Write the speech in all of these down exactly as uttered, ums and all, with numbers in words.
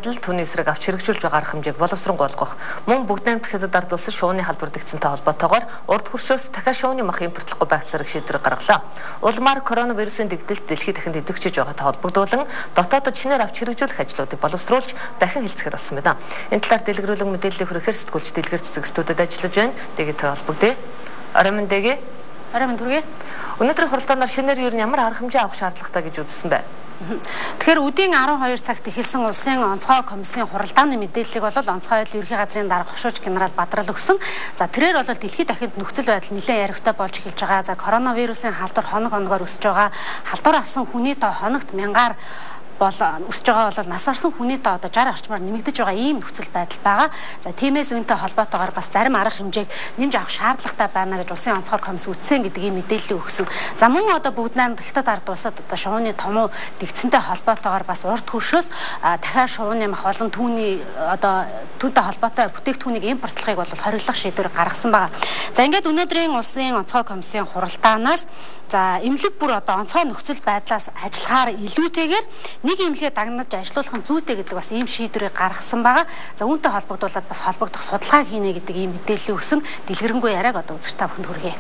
Түүний эсрэг авч хэрэгжүүлж байгаа арга хэмжээг боловсронгуй болгох. Мөн бүгд найрамдах хятад ард улс шууны халдвар дэгцэнтэй холбоотойгоор урд хөршөөс дахиад шууны мах импортлохгүй байх зэрэг шийдвэр гаргалаа. Улмаар коронавирусын дэгдэлт дэлхийд дахинд идэвхжиж байгаатай холбогдуулан дотоодод шинээр авч хэрэгжүүлэх ажлуудыг боловсруулж дахин хэлцгээр болсон байна. Энэ талаар дэлгэрүүлэг мэдээллийг хүрэхээр сэтгүүлч дэлгэр цэцэг студид ажиллаж байна. Тэгээд холбогдъё. Оройн дэгээ. Оройн түргээ. Өнөөдрийн хуралдаанаар шинээр юу ямар арга хэмжээ авах шаардлагатай гэж үзсэн бэ? Тэгэхээр өдийн арван хоёр цагт эхэлсэн улсын онцгой комиссийн хуралдааны мэдээллийг бол онцгой байдлын ерхий газрын дарга хошууч генерал Бадрал өгсөн. За тэрээр бол дэлхийд дахинд нөхцөл байдал нэлээд яригтай болж эхэлж байгаа. За коронавирусын халдвар хоног хоногоор өсөж байгаа. Халдвар авсан хүний тоо хоногт мянгаар бол өсөж байгаа бол нас барсан хүний тоо одоо шарх орчмоор нэмэгдэж байгаа ийм нөхцөл байдал байгаа. За тиймээс үүнтэй холбоотойгоор бас зарим арга хэмжээг нэмж авах шаардлагатай байна гэж улсын онцгой комисс үтсэн гэдгийг мэдээлэл өгсөн. За мөн одоо бүгд найрамдах хятад ард улсад одоо шувууны томуу дэгцэнтэй холбоотойгоор бас урд хөршөөс дахиад шувууны мах болон түүний одоо түүнтэй холбоотой бүтээгдэхүүнийг импортлохыг бол хориглох шийдвэр гаргасан байгаа. За ингээд өнөөдрийн улсын онцгой комиссийн хуралдаанаас за эмнэлэг бүр одоо онцгой нөхцөл байдлаас ажиллахаар илүүтэйгээр нэг эмнэлгээ дагнаж ажиллуулах нь зүйтэй гэдэг бас ийм шийдвэрийг гаргасан байгаа. За үүнтэй холбогдуулаад бас холбогдох судалгаа хийнэ гэдэг ийм мэдээлэл өгсөн. Дэлгэрэнгүй яриаг одоо үзэгч та бүхэнд хүргэе.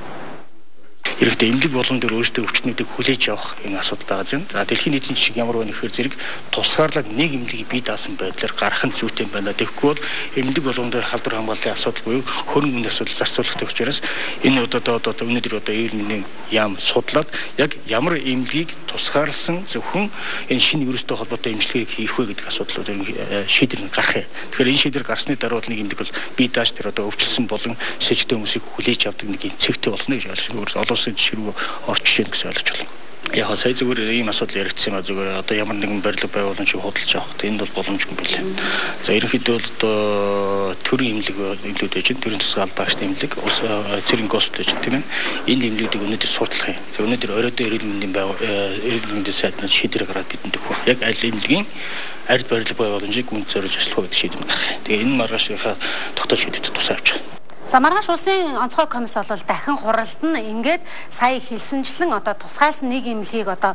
Хэрэгтэй эмнэлэг болон дээр өөрсдөө өвчтнүүдийг хүлээж авах энэ асуудал байгаа юм. За дэлхийн нийтийн жишээ ямар байна гэхээр зэрэг тусгаарлаад нэг эмнэлгийг бий даасан байдлаар гарах нь зүйтэй байна. Тэгэхгүй бол эмнэлэг болгон дээр халдвар хамгааллын асуудал буюу хөрөнгө мөнгөний асуудал зарцуулахтай учраас энэ одоо одоо өнөөдөр одоо эрүүл мэндийн яам судлаад яг ямар эмнэлгийг тусгаарласан зөвхөн энэ шинэ вирустэй холбоотой эмчилгээг хийх вэ гэдэг асуудлууд шийдвэр гарах юм. Тэгэхээр энэ шийдвэр гарсны дараа нэг эмнэлэг бол бий дааж тэр одоо өвчлсөн болон сэжтэй хүмүүсийг хүлээж авдаг нэг цэгтэй болно гэж ойлгож олон улсын жишээ рүү орчиж яах гэсэн ойлгож байна. Яг сая зүгээр ийм асуудал яригдсан юм а зүгээр одоо ямар нэгэн барилга байгуулан чи худалдаж авах гэдэг энэ бол боломжгүй билээ. За ерөнхийдөө бол одоо төрийн эмнэлэг эмнэлүүд байж байна. Төрийн тусгай албаагчдын эмнэлэг улс цэргийн госуд байж байна тийм ээ. Энэ эмнэлүүдийг өнөөдөр сурлах юм. За өнөөдөр оройдоо эрүүл мэндийн эрүүл мэндийн сайднаас шийдвэр гаргаад бидэнд өгөх. Яг аль эмнэлгийн ард барилга байгууламжийг үнд зориулж ажиллах гэдэг шийдвэр гаргах. Тэгээ энэ маргаашийнхаа тогтоож шийдвэрт тусаа авчих. За маргааш улсын онцгой комисс бол дахин хуралдан ингээд сая хэлсэнчлэн одоо тусгайлсан нэг эмнэлгийг одоо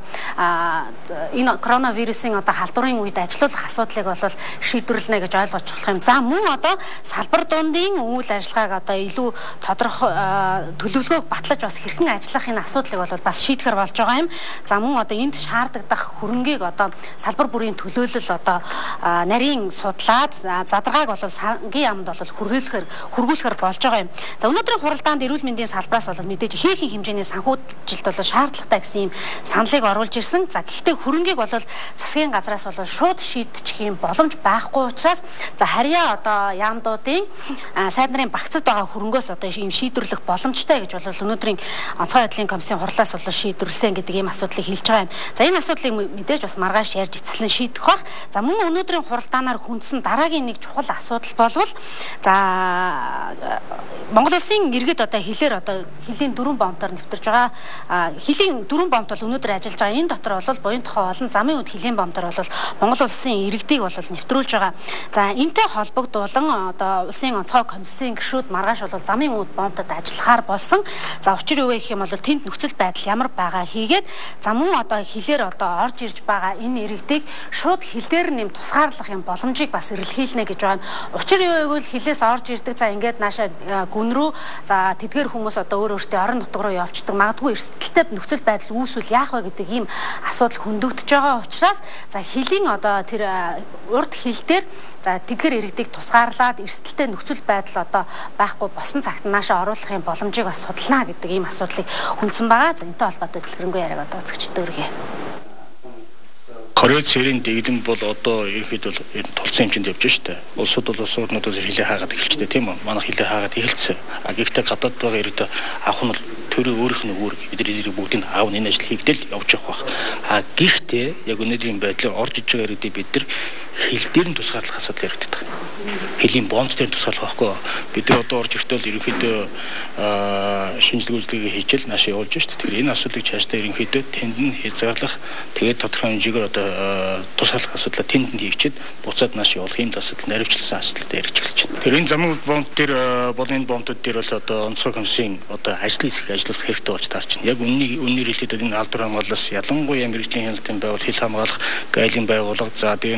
энэ коронавирусын одоо халдварын үед ажилуулах асуудлыг бол шийдвэрлэнэ гэж ойлгож болох юм. За мөн одоо салбар дундын үйл ажиллагааг одоо илүү тодорхой төлөвлөгөөг батлаж бас хэрхэн ажиллах энэ асуудлыг бол бас шийдэхэр болж байгаа юм. За мөн одоо энд шаардлагадах хөрөнгийг одоо салбар бүрийн төлөөлөл одоо нарийн судлаад задрагааг бол сангийн яамд бол хүргүүлэхээр хүргүүлэхээр болж байгаа юм. За өнөөдрийн хуралдаанд эрүүл мэндийн салбараас бол мэдээж ихээхэн хэмжээний санхүүжилт бол шаардлагатай гэсэн юм саналыг оруулж ирсэн. За гэхдээ хөрөнгийг бол засгийн газраас бол шууд шийдчих юм боломж байхгүй учраас за харьяа одоо яамдуудын сайд нарын багцад байгаа хөрөнгөөс одоо ийм шийдвэрлэх боломжтой гэж бол өнөөдрийн онцгой байдлын комиссийн хурлаас бол шийдвэрлсэн гэдэг ийм асуудлыг хэлж байгаа юм. За энэ асуудлыг мэдээж бас маргааш ярьж эцэслэн шийдэх бах. За мөн өнөөдрийн хуралдаанаар хүндсэн дараагийн нэг чухал асуудал болвол за Монгол улсын иргэд одоо хилээр одоо хилийн дөрвөн бомтоор нэвтэрж байгаа. Хилийн дөрвөн бомт бол өнөөдөр ажиллаж байгаа. Энэ дотор бол буян тухай олон замын үед хилийн бомтоор бол Монгол улсын иргэдийг бол нэвтрүүлж байгаа. За энтэй холбогдуулан одоо улсын онцгой комиссийн гишүүд маргааш бол замын үед бомтод ажиллахаар болсон. За учир юу вэ гэх юм бол тэнд нөхцөл байдал ямар байгаа хийгээд за мөн одоо хилээр одоо орж ирж байгаа энэ иргэдийг шууд хил дээр нэм тусгаарлах юм боломжийг бас эрэлхийлнэ гэж байгаа юм. Учир юу вэ гэвэл хилээс орж ирдэг за ингээд наашаа гүн рүү за тэдгээр хүмүүс одоо өөр өөртөө орон нутг руу явчихдаг магадгүй эрсдэлтэй нөхцөл байдал үүсвэл яах вэ гэдэг ийм асуудал хөндөгдөж байгаа учраас за хилийн одоо тэр урд хил дээр за тэдгээр иргэдийг тусгаарлаад эрсдэлтэй нөхцөл байдал одоо байхгүй босон цагт наашаа оруулах юм боломжийг бас судална гэдэг ийм асуудлыг хүндсэн байгаа. За энэтэй холбоотой дэлгэрэнгүй яриаг одоо үзэгчдээ өргөе. Корей цэрийн дэглэм бол одоо ерөнхийдөө энэ тулцсан хэмжээнд явж штэ. Улсууд бол улсууднууд хилээ хаагаад эхэлчихтэй тийм үү? Манай хилээ хаагаад эхэлсэн. А гэхдээ гадаад байгаа иргэд авах нь төрөө өөрийнх нь үүрэг бид нар бүгдийг аав энэ ажил хийгдэл явж явах бах. А гэхдээ яг өнөөдрийн байдлаар орж иж байгаа иргэдийг бид нар хил дээр нь тусгаарлах асуудал яригддаг. Хилийн бонд дээр тусгаарлах байхгүй. Бид нар одоо орж иртэл ерөнхийдөө шинжилгээ үзлэгээ хийчихэл наашаа явуулж штэ. Тэгэхээр энэ асуудлыг цаашдаа ерөнхийдөө тэнд нь хязгаарлах тэгээд тодорхой хэмжээгээр одоо тусгаарлах асуудлаа тэнд нь хийчихэд буцаад нааш явуулах юм асуудал наривчлсан асуудал дээр хэрэгжүүлж байна. Тэр энэ замын бонд дээр болон энэ бондууд дээр бол одоо онцгой комиссийн одоо ажлын хэсэг ажиллах хэрэгтэй болж таарч байна. Яг үннийг үнээр хэлээд энэ алдар хамгаалалаас ялангуяа мэрэгжлийн хяналтын байгуул хил хамгаалах гайлын байгууллага за дээр нь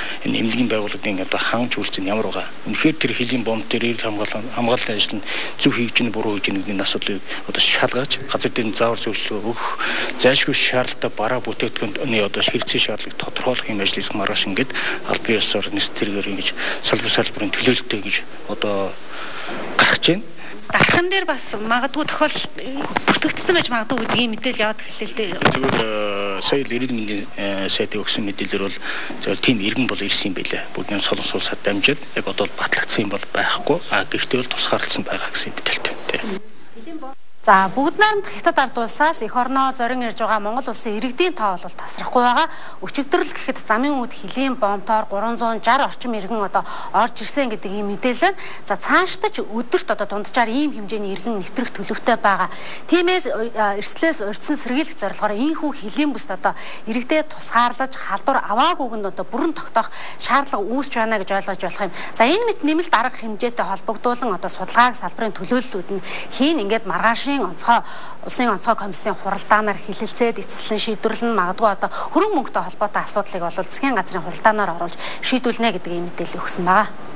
энэ эмнэлгийн байгууллагын одоо хангаж үйлцэн ямар байгаа. Үнэхээр тэр хилийн бомб дээр хамгаалал хамгааллын ажил нь зөв хийж гин буруу хийж гин асуудлыг одоо шалгаж газар дээр заавар зөвшөөрөл өгөх зайлшгүй шаардлагатай бараа бүтээгдэхүүний одоо хэрэгцээ шаардлагыг тодорхойлох юм ажлыг маргааш ингээд аль бие ёсоор нэс тэргээр ингэж салбар салбарын төлөөлөлтөө гэж одоо гарч байна. Дархан дээр бас магадгүй тохиол бүртгэгдсэн байж магадгүй гэдгийг мэдээлэл яваад эхэллээ л дээ. Тэгвэл сая эрүүл мэндийн сайдын өгсөн мэдээлэлээр бол зөвхөн тийм иргэн бол ирсэн юм байлаа. Бүгд юм солон суулсад дамжаад яг одоо батлагдсан юм бол байхгүй. А гэхдээ бол тусгаарлсан байгаа гэсэн мэдээлэлтэй тийм. За бүгд найрамдах хятад ард улсаас эх орноо зорин ирж байгаа Монгол улсын иргэдийн тоо бол тасрахгүй байгаа. Өчигдрөл гэхэд замын үед хилийн бомбоор гурван зуун шарх орчим иргэн одоо орж ирсэн гэдэг ийм мэдээлэл байна. За цаашдаа ч өдөрт одоо дунджаар ийм хэмжээний иргэн нэвтрэх төлөвтэй байгаа. Тиймээс эрсдлээс урьдсан сэргийлэх зорилгоор ийхүү хилийн бүст одоо иргэдэд тусгаарлаж халдвар аваагүйг нь одоо бүрэн тогтоох шаардлага үүсч байна гэж ойлгож болох юм. За энэ мэт нэмэлт арга хэмжээтэй холбогдуулан одоо судалгааг салбарын төлөөллүүд нь хийн ингээд маргааш онцгой улсын онцгой комиссийн хуралдаанаар хилэлцээд эцэслэн шийдвэрлэн магадгүй одоо хөрөнгө мөнгөтэй холбоотой асуудлыг бол засгийн газрын хуралдаанаар оруулж шийдвэрлэнэ гэдэг ийм мэдээлэл өгсөн байна.